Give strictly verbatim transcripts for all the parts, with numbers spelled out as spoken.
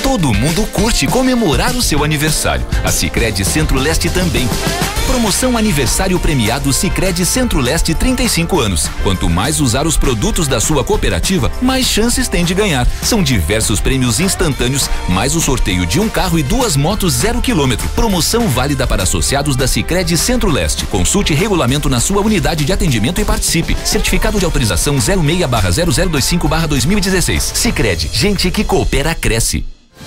Todo mundo curte comemorar o seu aniversário. A Sicredi Centro-Leste também. Promoção Aniversário Premiado Sicredi Centro-Leste trinta e cinco anos. Quanto mais usar os produtos da sua cooperativa, mais chances tem de ganhar. São diversos prêmios instantâneos, mais o sorteio de um carro e duas motos zero quilômetro. Promoção válida para associados da Sicredi Centro-Leste. Consulte regulamento na sua unidade de atendimento e participe. Certificado de autorização zero seis barra zero zero dois cinco barra dois mil e dezesseis. Sicredi, gente que coopera cresce.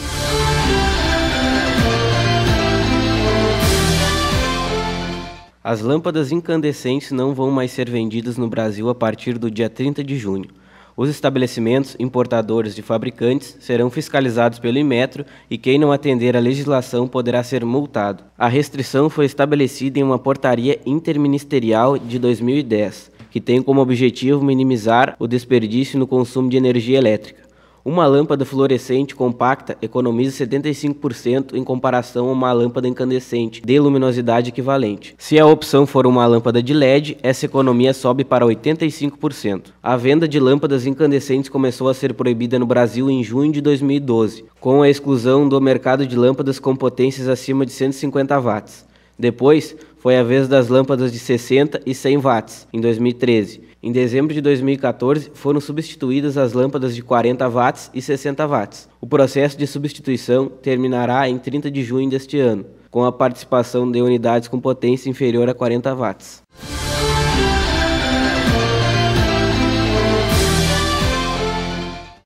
As lâmpadas incandescentes não vão mais ser vendidas no Brasil a partir do dia trinta de junho. Os estabelecimentos importadores de fabricantes serão fiscalizados pelo Inmetro e quem não atender à legislação poderá ser multado. A restrição foi estabelecida em uma portaria interministerial de dois mil e dez, que tem como objetivo minimizar o desperdício no consumo de energia elétrica. Uma lâmpada fluorescente compacta economiza setenta e cinco por cento em comparação a uma lâmpada incandescente de luminosidade equivalente. Se a opção for uma lâmpada de L E D, essa economia sobe para oitenta e cinco por cento. A venda de lâmpadas incandescentes começou a ser proibida no Brasil em junho de dois mil e doze, com a exclusão do mercado de lâmpadas com potências acima de cento e cinquenta watts. Depois, foi a vez das lâmpadas de sessenta e cem watts, em dois mil e treze. Em dezembro de dois mil e quatorze, foram substituídas as lâmpadas de quarenta watts e sessenta watts. O processo de substituição terminará em trinta de junho deste ano, com a participação de unidades com potência inferior a quarenta watts.